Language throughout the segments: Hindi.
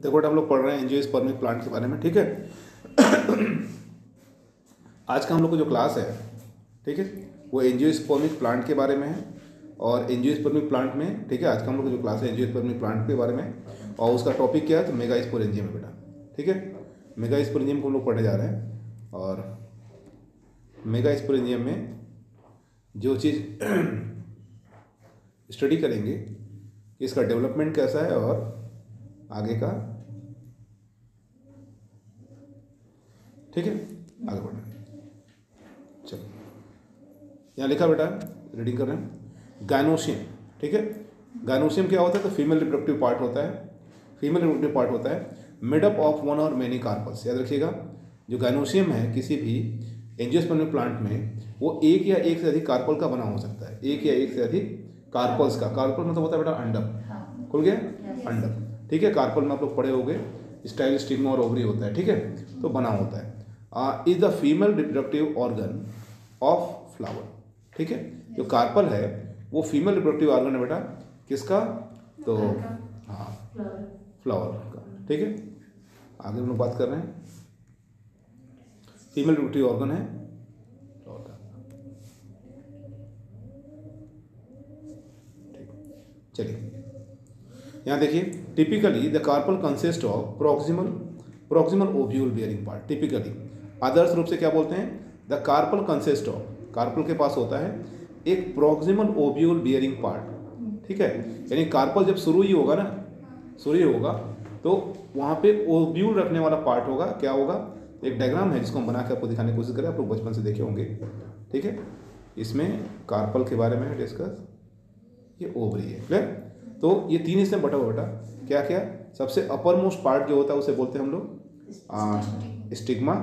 देखो बेटा हम लोग पढ़ रहे हैं एंजियोस्पर्मिक प्लांट के बारे में, ठीक है। आज का हम लोग को जो क्लास है, ठीक है, वो एंजियोस्पर्मिक प्लांट के बारे में है। और एंजियोस्पर्मिक प्लांट में, ठीक है, आज का हम लोग का जो क्लास है एंजियोस्पर्मिक प्लांट के बारे में, और उसका टॉपिक क्या है तो मेगास्पोरेंजियम है बेटा, ठीक है। मेगास्पोरेंजियम को हम लोग पढ़ने जा रहे हैं। और मेगास्पोरेंजियम में जो चीज़ स्टडी करेंगे कि इसका डेवलपमेंट कैसा है और आगे का, ठीक है, आगे बढ़ना। चलो यहाँ लिखा बेटा, रीडिंग कर रहे हैं। गायनोसियम, ठीक है। गायनोसियम क्या होता है तो फीमेल रिप्रोडक्टिव पार्ट होता है, फीमेल रिप्रोडक्टिव पार्ट होता है, मेड अप ऑफ वन और मेनी कार्पल्स। याद रखिएगा, जो गायनोसियम है किसी भी एंजियोस्पर्मिक प्लांट में वो एक या एक से अधिक कार्पल का बना हो सकता है, एक या एक से अधिक कार्पल्स का। कार्पल मतलब होता है बेटा अंडक, खुल गया अंडक, ठीक है। कार्पल में आप लोग पढ़े होंगे, स्टाइल, स्टिग्मा और ओवरी होता है, ठीक है, तो बना होता है। Is the female reproductive organ of flower, ठीक है। जो कार्पल है वो फीमेल रिप्रोडक्टिव ऑर्गन है बेटा, किसका तो हाँ फ्लावर का, ठीक है। आगे हम लोग बात कर रहे हैं, फीमेल रिप्रोडक्टिव ऑर्गन है फ्लावर का, ठीक। चलिए यहाँ देखिए, typically the carpel consist of proximal ovule bearing part. Typically, आदर्श रूप से क्या बोलते हैं, the carpel consist of, carpel के पास होता है एक प्रोक्सिमल ओव्यूल बियरिंग पार्ट, ठीक है। यानी कार्पल जब शुरू ही होगा ना, शुरू ही होगा तो वहाँ पे ओव्यूल रखने वाला पार्ट होगा। क्या होगा, एक डायग्राम है जिसको हम बना के आपको दिखाने की कोशिश करें, आप लोग बचपन से देखे होंगे, ठीक है। इसमें कार्पल के बारे में डिस्कस, ये ओवरी है, क्लियर। तो ये तीन हिस्से में बटा हुआ बेटा, क्या क्या, सबसे अपर मोस्ट पार्ट जो होता है उसे बोलते हैं हम लोग स्टिग्मा,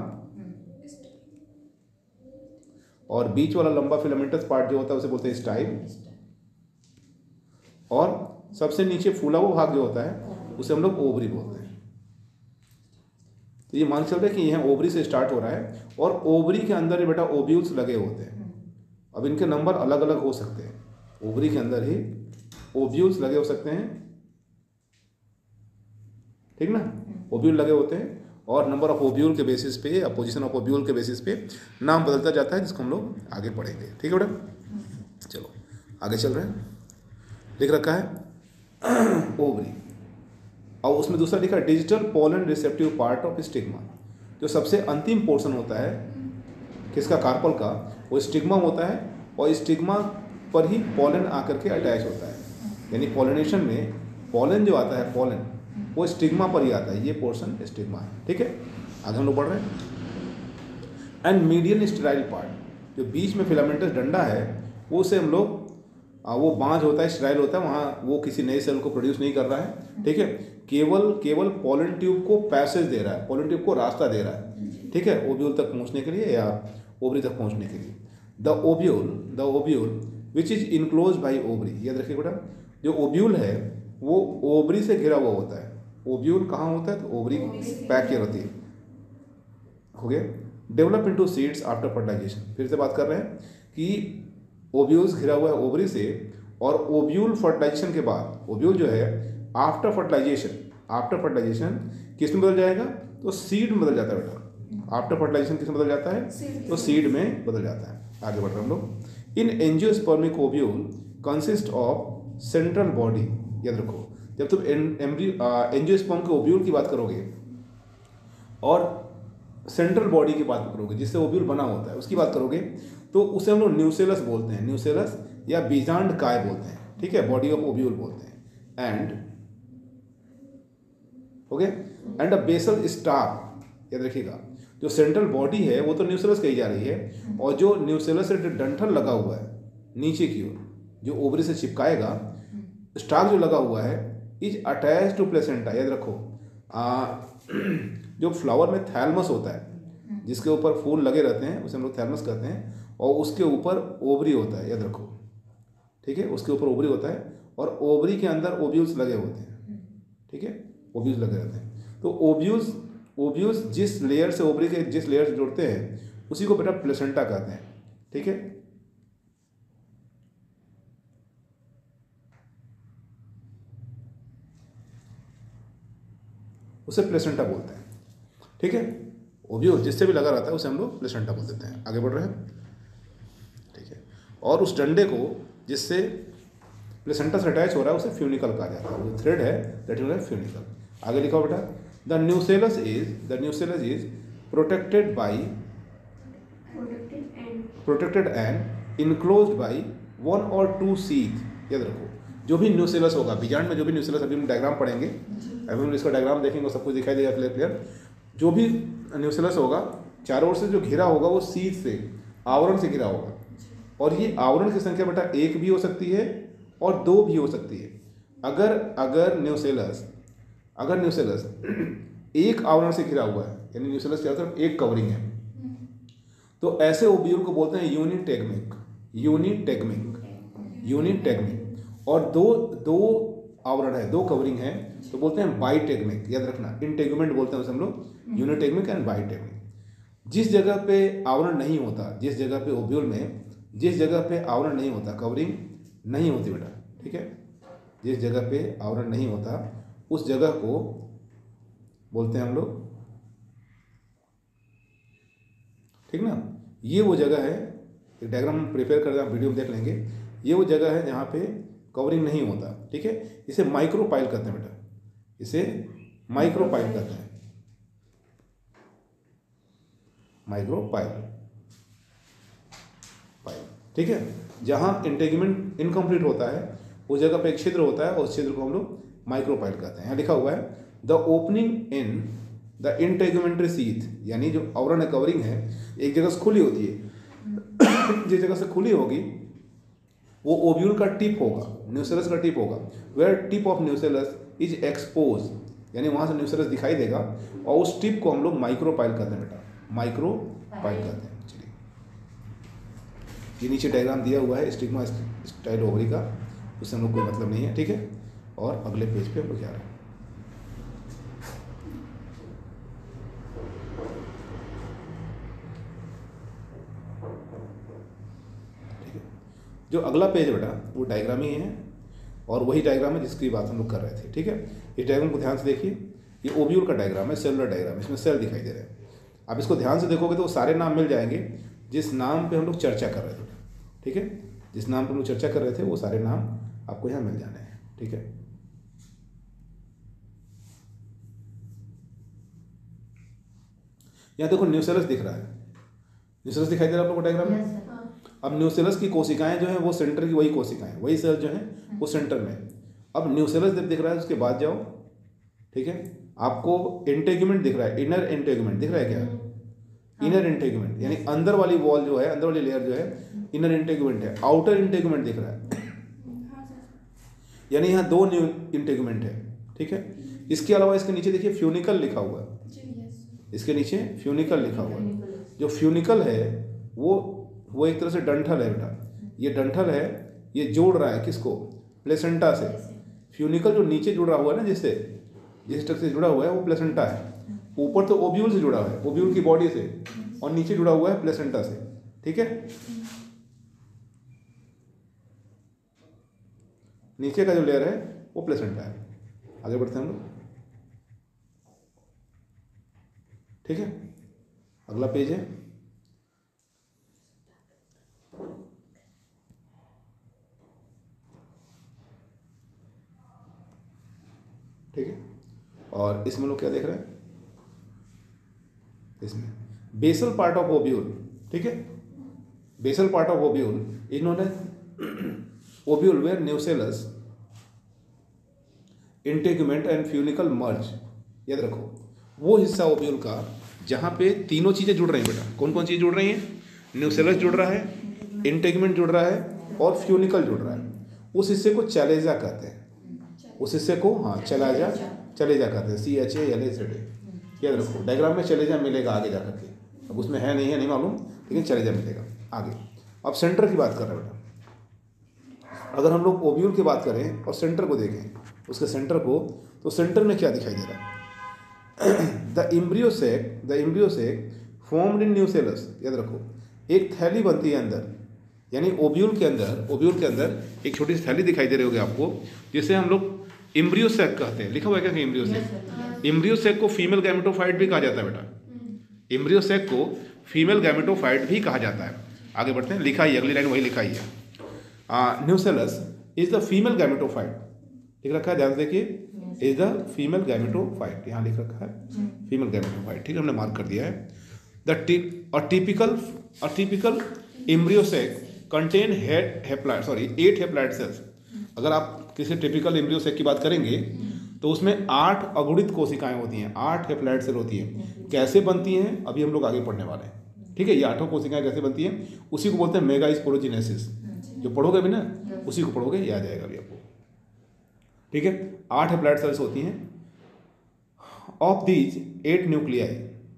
और बीच वाला लंबा फिलामेंटस पार्ट जो होता है उसे बोलते हैं स्टाइल, और सबसे नीचे फूला हुआ भाग जो होता है उसे हम लोग ओवरी बोलते हैं। तो ये मान चल रहा है कि यह ओवरी से स्टार्ट हो रहा है, और ओवरी के अंदर ही बेटा ओव्यूल्स लगे होते हैं। अब इनके नंबर अलग अलग हो सकते हैं, ओवरी के अंदर ही ओव्यूल्स लगे हो सकते हैं, ठीक ना, ओव्यूल लगे होते हैं, और नंबर ऑफ ओव्यूल के बेसिस पे या पोजीशन ऑफ ओव्यूल के बेसिस पे नाम बदलता जाता है, जिसको हम लोग आगे पढ़ेंगे, ठीक है बेटा। चलो आगे चल रहे हैं, लिख रखा है ओवरी, और उसमें दूसरा लिखा है distal pollen receptive part of stigma. जो सबसे अंतिम पोर्शन होता है किसका, कार्पल का, वो स्टिग्मा होता है, और स्टिग्मा पर ही पोलन आकर के अटैच होता है। यानी पोलिनेशन में पोलन जो आता है, पोलन वो स्टिग्मा पर ही आता है, ये पोर्शन स्टिग्मा है, ठीक है। आगे हम लोग बढ़ रहे हैं। एंड मीडियन स्टेराइल पार्ट, जो बीच में फिलामेंटस डंडा है वो उसे हम लोग, वो बांझ होता है, स्टेराइल होता है, वहाँ वो किसी नए सेल को प्रोड्यूस नहीं कर रहा है, ठीक है। केवल पोलन ट्यूब को पैसेज दे रहा है, पोलन ट्यूब को रास्ता दे रहा है, ठीक है, ओव्यूल तक पहुँचने के लिए या ओवरी तक पहुँचने के लिए। The ovule which is enclose by ovary, याद रखिए बेटा, जो ओव्यूल है वो ओवरी से घिरा हुआ होता है। ओव्यूल कहाँ होता है तो ओवरी पैक किया होती है, हो गया। Develop into seeds after fertilisation, फिर से बात कर रहे हैं कि ओव्यूल्स घिरा हुआ है ओवरी से, और ओव्यूल फर्टिलाइजेशन के बाद, ओव्यूल जो है आफ्टर फर्टिलाइजेशन किस में बदल जाएगा तो सीड में बदल जाता है बेटा। आफ्टर फर्टिलाइजेशन किस में बदल जाता है तो सीड में बदल जाता है। आगे बढ़ रहे हम लोग। In angiospermic ovule consist of central body, याद रखो, जब तुम एंजियोस्पर्म के ओव्यूल की बात करोगे और सेंट्रल बॉडी की बात करोगे जिससे ओव्यूल बना होता है उसकी बात करोगे, तो उसे हम लोग न्यूसेलस बोलते हैं, न्यूसेलस या बीजांड काय बोलते हैं, ठीक है, बॉडी ऑफ ओव्यूल बोलते हैं। एंड हो गया, एंड अ बेसल स्टार, याद रखिएगा, जो सेंट्रल बॉडी है वो तो न्यूसेलस कही जा रही है, और जो न्यूसेलस से डंठल लगा हुआ है नीचे की ओर जो ओवरी से चिपकाएगा, स्टाक जो लगा हुआ है इज अटैच टू प्लेसेंटा। याद रखो, जो फ्लावर में थैलमस होता है जिसके ऊपर फूल लगे रहते हैं उसे हम लोग थैलमस कहते हैं, और उसके ऊपर ओवरी होता है, याद रखो, ठीक है, उसके ऊपर ओवरी होता है, और ओवरी के अंदर ओव्यूल्स लगे होते हैं, ठीक है, ओव्यूल्स लगे रहते हैं। तो ओव्यूल्स जिस लेयर से ओवरी के जिस लेयर से जुड़ते हैं उसी को बेटा प्लेसेंटा कहते हैं, ठीक है। उसे प्लेसेंटा बोलते हैं, ठीक है। ओव्यूल जिससे भी लगा रहता है उसे हम लोग प्लेसेंटा बोल देते हैं। आगे बढ़ रहे हैं, ठीक है। और उस डंडे को जिससे प्लेसेंटा से अटैच हो रहा है उसे फ्यूनिकल कहा जाता है, वो थ्रेड है दैट इज फ्यूनिकल। आगे लिखा बेटा, the nucellus is protected and enclosed by 1 or 2 sheath. याद रखो, जो भी न्यूसेलस होगा बीजांड में, जो भी न्यूसेलस, अभी हम डायग्राम पढ़ेंगे, अभी हम इसका डायग्राम देखेंगे, सब कुछ दिखाई देगा क्लियर। जो भी न्यूसेलस होगा चारों ओर से जो घिरा होगा वो शीथ से, आवरण से घिरा होगा। और ये आवरण की संख्या बेटा 1 भी हो सकती है और 2 भी हो सकती है। अगर न्यूसेलस एक आवरण से घिरा हुआ है, यानी न्यूसेलस चारों तरफ एक कवरिंग है, तो ऐसे ओव्यूल को बोलते हैं यूनिटेगमिक। और दो आवरण है, 2 कवरिंग है, तो बोलते हैं बाइटेगमिक। याद रखना, इंटेगुमेंट बोलते हैं उसे हम लोग, यूनिटेगमिक एंड बाइटेगमिक। जिस जगह पे आवरण नहीं होता, जिस जगह पे ओव्यूल में जिस जगह पे आवरण नहीं होता, कवरिंग नहीं होती बेटा, ठीक है, जिस जगह पे आवरण नहीं होता उस जगह को बोलते हैं हम लोग, ठीक ना। ये वो जगह है, एक डायग्राम हम प्रिपेयर कर रहे हैं, वीडियो में देख लेंगे। ये वो जगह है जहाँ पे कवरिंग नहीं होता, ठीक है। इसे माइक्रोपाइल कहते हैं बेटा, इसे माइक्रोपाइल कहते हैं, माइक्रोपाइल, ठीक है। जहाँ इंटेगुमेंट इनकम्प्लीट होता है उस जगह पे एक छिद्र होता है और उस छिद्र को हम लोग माइक्रोपाइल कहते हैं। यहाँ लिखा हुआ है the opening in the integumentary sheath, यानी जो आवरण है, कवरिंग है, एक जगह से खुली होती है। जिस जगह से खुली होगी वो ओव्यूल का टिप होगा, न्यूसेलस का टिप होगा। Where tip of nucellus is expose, यानी वहाँ से न्यूसेलस दिखाई देगा, और उस टिप को हम लोग माइक्रोपाइल कहते हैं बेटा, माइक्रोपाइल कहते हैं। चलिए, ये नीचे डायग्राम दिया हुआ है स्टिग्मा स्टाइल ओवरी का, उससे हम लोग कोई मतलब नहीं है, ठीक है। और अगले पेज पे हम लोग जा रहे हैं। जो अगला पेज है बेटा वो डायग्राम ही है, और वही डायग्राम है जिसकी बात हम लोग कर रहे थे, ठीक है। इस डायग्राम को ध्यान से देखिए, ये ओव्यूल का डायग्राम है, सेलुलर डायग्राम, इसमें सेल दिखाई दे रहे हैं। आप इसको ध्यान से देखोगे तो वो सारे नाम मिल जाएंगे जिस नाम पे हम लोग चर्चा कर रहे थे, ठीक है। जिस नाम पे हम लोग चर्चा कर रहे थे वो सारे नाम आपको यहाँ मिल जाने हैं, ठीक है। यहाँ देखो न्यूसेलस दिख रहा है, न्यूसेलस दिखाई दे रहा है आप लोगों को डायग्राम में। अब न्यूसेलस की कोशिकाएं जो हैं वो सेंटर की वही कोशिकाएं, वही सेल जो हैं वो सेंटर में। अब न्यूसेलस जब दिख रहा है उसके बाद जाओ, ठीक है, आपको इंटेगुमेंट दिख रहा है, इनर इंटेगुमेंट दिख रहा है क्या? इनर इंटेगुमेंट यानी अंदर वाली वॉल जो है, अंदर वाली लेयर जो है इनर इंटेगुमेंट है। आउटर इंटेगुमेंट दिख रहा है, यानी यहाँ 2 न्यू इंटेगुमेंट है, ठीक है। इसके अलावा इसके नीचे देखिए फ्यूनिकल लिखा हुआ है, इसके नीचे फ्यूनिकल लिखा हुआ है। जो फ्यूनिकल है वो एक तरह से डंठल है बेटा, ये डंठल है, ये जोड़ रहा है किसको? प्लेसेंटा से। फ्यूनिकल जो नीचे जुड़ा हुआ है ना, जिस स्ट्रक्चर से जुड़ा हुआ है वो प्लेसेंटा है। ऊपर तो ओव्यूल से जुड़ा हुआ है, ओव्यूल की बॉडी से, और नीचे जुड़ा हुआ है प्लेसेंटा से, ठीक है। नीचे का जो लेयर है वो प्लेसेंटा है। आगे बढ़ते हैं हम लोग, ठीक है। अगला पेज है, ठीक है। और इसमें लोग क्या देख रहे हैं? इसमें बेसल पार्ट ऑफ ओव्यूल, ठीक है। Basal part of ovule is known as ovule where nucellus, integument and funicle merge. याद रखो, वो हिस्सा ओव्यूल का जहाँ पे तीनों चीज़ें जुड़ रही हैं बेटा। कौन कौन चीज़ जुड़ रही हैं? न्यूसेलस जुड़ रहा है, इंटेगुमेंट जुड़ रहा है, और फ्यूनिकल जुड़ रहा है। उस हिस्से को चलेजा कहते हैं, उस हिस्से को चलेजा कहते हैं, CHALAZA। याद रखो, डायग्राम में चलेजा मिलेगा आगे जा करके, अब उसमें है नहीं मालूम, लेकिन चलेजा मिलेगा आगे। अब सेंटर की बात कर रहे हैं बेटा। अगर हम लोग ओव्यूल की बात करें और सेंटर को देखें, उसके सेंटर को, तो सेंटर में क्या दिखाई दे रहा है? The embryo sac formed in nucellus. याद रखो, एक थैली बनती है अंदर, यानी ओव्यूल के अंदर एक छोटी सी थैली दिखाई दे रही होगी आपको, जिसे हम लोग एम्ब्रियो सेक कहते हैं। लिखा हुआ है क्या एम्ब्रियो सेक? एम्ब्रियो सेक को फीमेल गैमेटोफाइट भी कहा जाता है बेटा, एम्ब्रियो सेक को फीमेल गैमेटोफाइट भी कहा जाता है। आगे बढ़ते हैं, लिखा ही अगली लाइन वही लिखा ही है, nucellus is the female gametophyte, लिख रखा है ध्यान से देखिए, इज द फीमेल गैमेटोफाइट, यहाँ लिख रखा है फीमेल गैमेटोफाइट, ठीक है, हमने मार्क कर दिया है। A typical embryo sac contain 8 haploid cells। अगर आप किसी टिपिकल एम्ब्रियो सेक की बात करेंगे तो उसमें 8 अगुणित कोशिकाएं होती हैं, 8 हेप्लॉइड सेल होती हैं। कैसे बनती हैं अभी हम लोग आगे पढ़ने वाले हैं, ठीक है। ये 8 कोशिकाएं कैसे बनती हैं उसी को बोलते हैं मेगा स्पोरोजिनेसिस, जो पढ़ोगे भी ना उसी को पढ़ोगे, याद आएगा अभी आपको, ठीक है। 8 हेप्लॉइड सेल्स होती हैं। Of these 8 nuclei,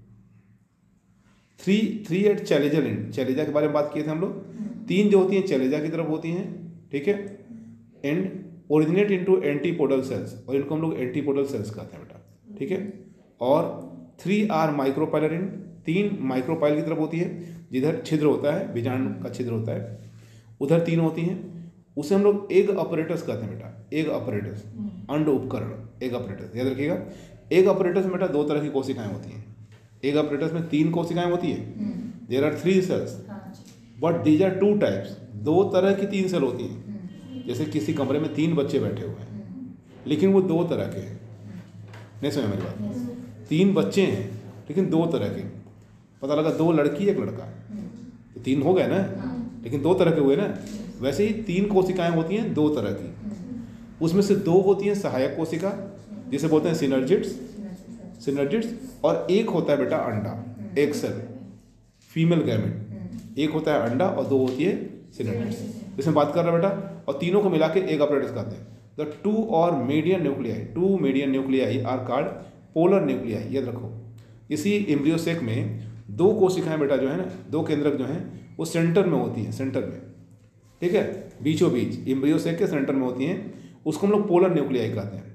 3 at chalaza end, chalaza के बारे में बात किए थे हम लोग, 3 जो होती हैं चैलेजा की तरफ होती हैं, ठीक है। And originate into antipodal cells, और इनको हम लोग एंटीपोडल सेल्स कहते हैं बेटा, ठीक है। और 3 आर माइक्रोपाइलर एंड, 3 माइक्रोपाइल की तरफ होती है, जिधर छिद्र होता है, बीजाणु का छिद्र होता है, उधर 3 होती हैं। उसे हम लोग एग अपरेटस कहते हैं बेटा, एग अपरेटस, अंड उपकरण, एग अपरेटस, याद रखिएगा। एग अपरेटस में बेटा 2 तरह की कोशिकाएं होती हैं। एग अपरेटस में 3 कोशिकाएं होती है, there are 3 cells, but these are 2 types, 2 तरह की 3 सेल होती हैं। जैसे किसी कमरे में 3 बच्चे बैठे हुए हैं, लेकिन वो 2 तरह के हैं, नहीं समझ मेरी बात, 3 बच्चे हैं लेकिन 2 तरह के, पता लगा 2 लड़की 1 लड़का, तो 3 हो गए ना, लेकिन 2 तरह के हुए ना। वैसे ही 3 कोशिकाएं होती हैं 2 तरह की, उसमें से 2 होती हैं सहायक कोशिका जिसे बोलते हैं सिनर्जिड्स, और 1 होता है बेटा अंडा, एक सेल, फीमेल गैमेट, 1 होता है अंडा और 2 होती है सिनर्जिड्स, इसमें बात कर रहा है बेटा। और तीनों को मिला के एग अपरेटस कहते हैं। द 2 और median nuclei are called polar nuclei, याद रखो। इसी एम्ब्रियो सेक में 2 कोशिकाएं बेटा जो है ना, 2 केंद्रक जो हैं वो सेंटर में होती हैं, सेंटर में, ठीक है, बीचों बीच एम्ब्रियो सेक के सेंटर में होती हैं, उसको हम लोग पोलर न्यूक्लियाई कहते हैं।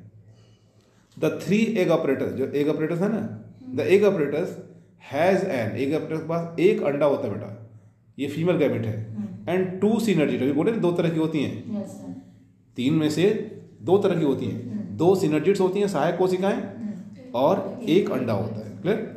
द 3 एग अपरेटस, जो एग अपरेटस है ना, the egg apparatus has an, egg apparatus के पास 1 अंडा होता है बेटा, ये फीमेल गैमेट है, एंड 2 सिनर्जिड, अभी बोले 2 तरह की होती हैं, 3 में से 2 तरह की होती हैं, 2 सिनर्जिड्स होती हैं सहायक कोशिकाएं, और 1 अंडा होता है, clear.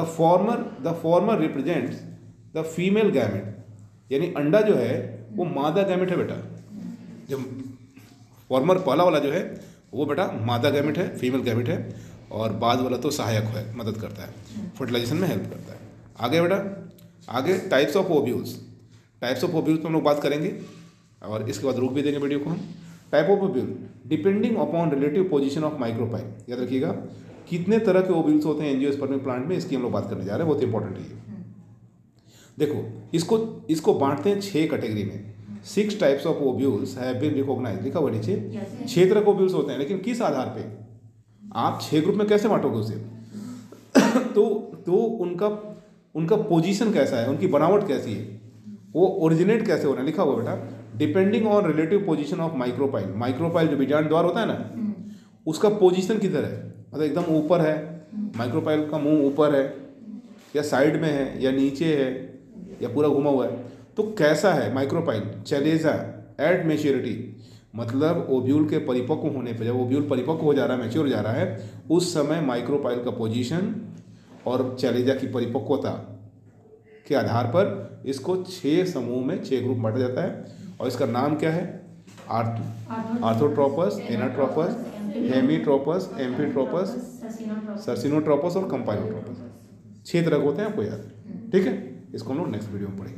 The former represents the female gamete, यानी अंडा जो है वो मादा गैमेट है बेटा, जो फॉर्मर पहला वाला जो है वो बेटा मादा गैमेट है, फीमेल गैमेट है, और बाद वाला तो सहायक है, मदद करता है, फर्टिलाइजेशन में हेल्प करता है। आगे बेटा, आगे टाइप्स ऑफ ओव्यूल्स पर हम लोग बात करेंगे, और इसके बाद रोक भी देंगे वीडियो को हम। Type of ovule depending upon relative position of micropyle, याद रखिएगा कितने तरह के ओव्यूल्स होते हैं एंजियोस्पर्मिक प्लांट में, इसकी हम लोग बात करने जा रहे हैं, बहुत इंपॉर्टेंट है ये। देखो इसको बांटते हैं 6 कैटेगरी में। 6 types of ovules have been recognised, लिखा हुआ नीचे 6 तरह के ओव्यूल्स होते हैं, लेकिन किस आधार पे, आप 6 ग्रुप में कैसे बांटोगे उसे तो उनका पोजीशन कैसा है, उनकी बनावट कैसी है, वो ओरिजिनेट कैसे हो रहा है, लिखा हुआ बेटा depending on relative position of micropyle. Micropyle जो बीजांड द्वार होता है ना, उसका पोजीशन किधर है, मतलब एकदम ऊपर है, माइक्रोपाइल का मुंह ऊपर है, या साइड में है, या नीचे है, या पूरा घुमा हुआ है, तो कैसा है माइक्रोपाइल। चैलेजा एट मैच्योरिटी, मतलब ओव्यूल के परिपक्व होने पर, जब ओव्यूल परिपक्व हो जा रहा है, मैच्योर हो जा रहा है, उस समय माइक्रोपाइल का पोजीशन और चैलेजा की परिपक्वता के आधार पर इसको 6 समूह में 6 ग्रुप बांटा जाता है, और इसका नाम क्या है, आर्थोट्रोपस, एनाट्रोपस, हेमीट्रोपस, एम्फीट्रोपस, सर्सिनोट्रोपस और कंपाइलोट्रोपस। 6 तरह के होते हैं, आपको याद, ठीक है। इसको हम लोग नेक्स्ट वीडियो में पढ़ेंगे।